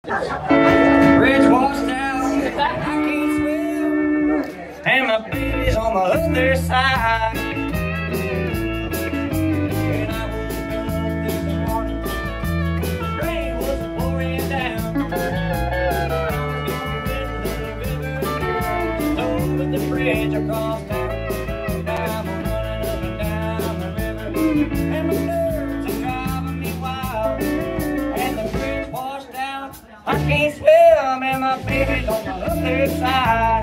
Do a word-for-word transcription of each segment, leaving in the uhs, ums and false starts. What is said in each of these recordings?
Bridge washed out, I can't swim, and my baby's on the other side. When I woke up this morning, rain was pouring down. Over the bridge across town, I'm running up and down the river, and my nerves are driving me wild. And the bridge washed out, I can't swim, and my baby's on the other side.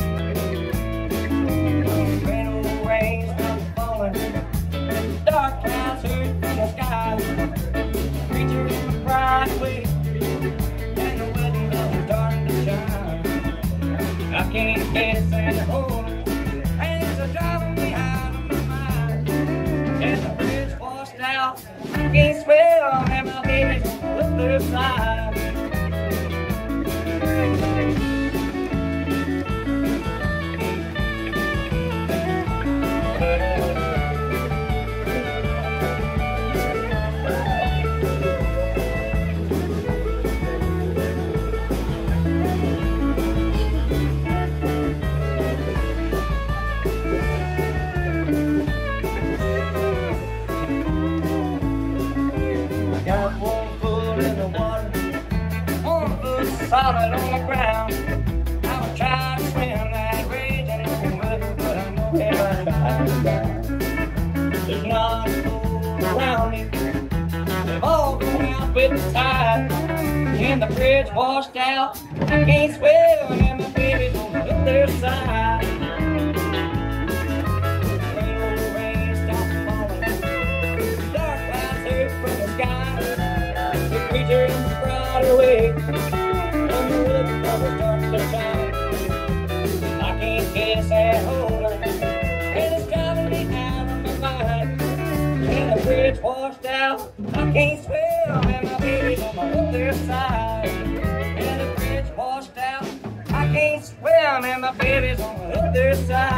Rain, oh, rain starts falling, dark clouds hurt from the sky. Preacher in the bright way, and the wedding bells starting to chime. I can't get a sand hole, and it's a driving me out of my mind. And the bridge washed out, I can't swim, and my baby's on the other side. Got one foot in the water, one foot solid on the ground. I was trying to swim that raging river, but I know that I'm down. There's not a boat around me, they've all gone out with the tide. And the bridge washed out, I can't swim, and my baby's on the other side. Rain, oh, rain, stop falling, dark clouds hurt from the sky. The preacher in the brighter way, and the wood cover starts to shine. I can't get a sad holder, and it's driving me out of my mind. And the bridge washed out, I can't swim, and my baby's on the other side. And the bridge washed out, I can't swim, and my baby's on the other side.